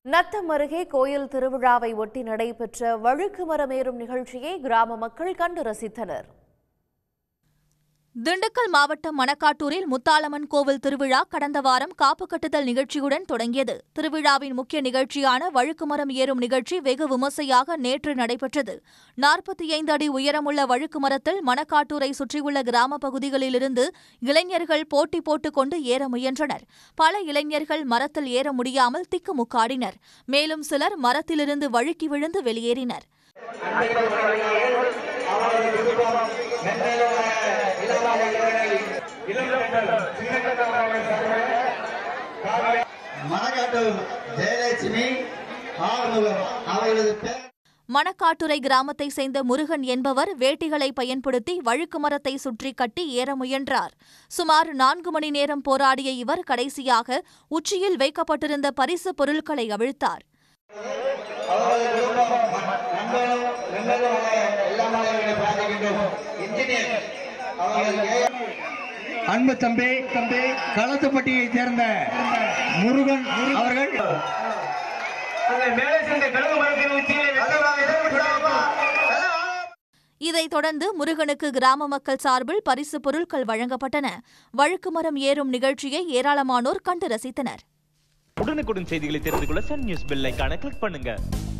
நத்தம் அருகே கோயில் திருவிழாவை ஒட்டி நடைபெற்ற வழுக்கு மரம் ஏறும் நிகழ்ச்சியை கிராம மக்கள் கண்டு ரசித்தனர். திண்டுக்கல் மாவட்டம் மணக்காட்டூரில் முத்தாலம்மன் கோவில் திருவிழா கடந்த வாரம் காப்பு கட்டுதல் நிகழ்ச்சியுடன் தொடங்கியது. திருவிழாவின் முக்கிய நிகழ்ச்சியான வழுக்குமரம் ஏறும் நிகழ்ச்சி வெகு விமர்சையாக நேற்று நடைபெற்றது. 45 அடி உயரமுள்ள வழுக்கு மரத்தில் மணக்காட்டூரை சுற்றியுள்ள கிராம பகுதிகளிலிருந்து இளைஞர்கள் போட்டி போட்டுக் கொண்டு ஏற முயன்றனர். பல இளைஞர்கள் மரத்தில் ஏற முடியாமல் திக்குமுக்காடினர். மேலும் சிலர் மரத்திலிருந்து வழுக்கி விழுந்து வெளியேறினர். மணக்காட்டுரை கிராமத்தை சேர்ந்த முருகன் என்பவர் வேட்டிகளை பயன்படுத்தி வழுக்கு மரத்தை சுற்றி கட்டி ஏற முயன்றார். சுமார் 4 மணி நேரம் போராடிய இவர் கடைசியாக உச்சியில் வைக்கப்பட்டிருந்த பரிசு பொருட்களை அவிழ்த்தார். அன்பு தம்பி களத்துப்பட்டியை சேர்ந்த முருகன் அவர்கள் இதைத் தொடர்ந்து முருகனுக்கு கிராம மக்கள் சார்பில் பரிசு பொருட்கள் வழங்கப்பட்டன. வழுக்கு மரம் ஏறும் நிகழ்ச்சியை ஏராளமானோர் கண்டு ரசித்தனர். உடனுக்குடன் செய்திகளை தெரிந்து கொள்ள சன் நியூஸ் பெல் ஐகானை கிளிக் பண்ணுங்க.